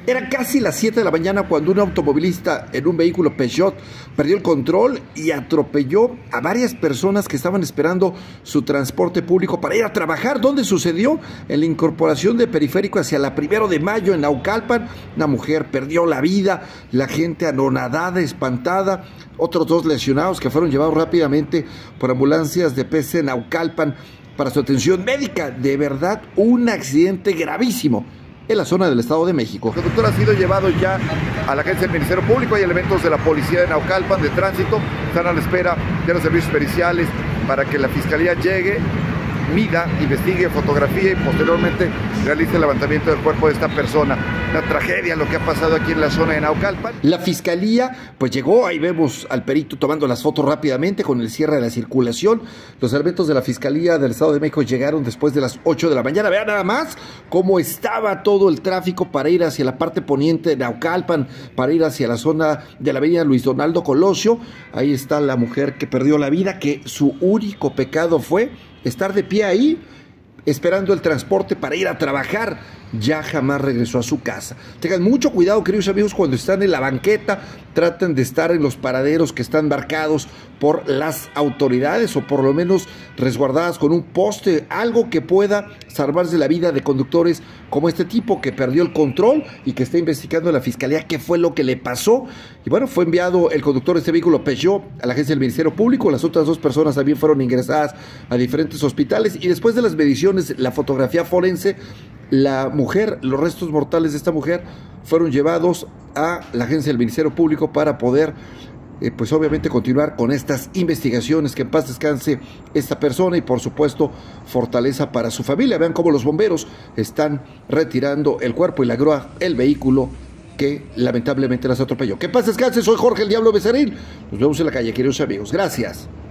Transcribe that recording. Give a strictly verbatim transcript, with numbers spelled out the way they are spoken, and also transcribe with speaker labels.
Speaker 1: Era casi las siete de la mañana cuando un automovilista en un vehículo Peugeot perdió el control y atropelló a varias personas que estaban esperando su transporte público para ir a trabajar. ¿Dónde sucedió? En la incorporación de Periférico hacia la Primero de Mayo en Naucalpan. Una mujer perdió la vida, la gente anonadada, espantada. Otros dos lesionados que fueron llevados rápidamente por ambulancias de P C Naucalpan para su atención médica. De verdad, un accidente gravísimo en la zona del Estado de México.
Speaker 2: El conductor ha sido llevado ya a la agencia del Ministerio Público. Hay elementos de la policía de Naucalpan, de tránsito, están a la espera de los servicios periciales para que la fiscalía llegue, mida, investigue, fotografía y posteriormente realice el levantamiento del cuerpo de esta persona. Una tragedia lo que ha pasado aquí en la zona de Naucalpan.
Speaker 1: La fiscalía pues llegó, ahí vemos al perito tomando las fotos rápidamente con el cierre de la circulación. Los elementos de la Fiscalía del Estado de México llegaron después de las ocho de la mañana. Vean nada más cómo estaba todo el tráfico para ir hacia la parte poniente de Naucalpan, para ir hacia la zona de la avenida Luis Donaldo Colosio. Ahí está la mujer que perdió la vida, que su único pecado fue estar de pie ahí esperando el transporte para ir a trabajar. Ya jamás regresó a su casa. Tengan mucho cuidado, queridos amigos, cuando están en la banqueta. Traten de estar en los paraderos que están marcados por las autoridades, o por lo menos resguardadas con un poste, algo que pueda salvarse la vida de conductores como este tipo que perdió el control y que está investigando en la fiscalía qué fue lo que le pasó. Y bueno, fue enviado el conductor de este vehículo Peugeot a la agencia del Ministerio Público. Las otras dos personas también fueron ingresadas a diferentes hospitales, y después de las mediciones, la fotografía forense, la mujer, los restos mortales de esta mujer fueron llevados a la agencia del Ministerio Público para poder, eh, pues obviamente, continuar con estas investigaciones. Que en paz descanse esta persona y, por supuesto, fortaleza para su familia. Vean cómo los bomberos están retirando el cuerpo y la grúa, el vehículo que lamentablemente las atropelló. Que en paz descanse. Soy Jorge el Diablo Becerril. Nos vemos en la calle, queridos amigos. Gracias.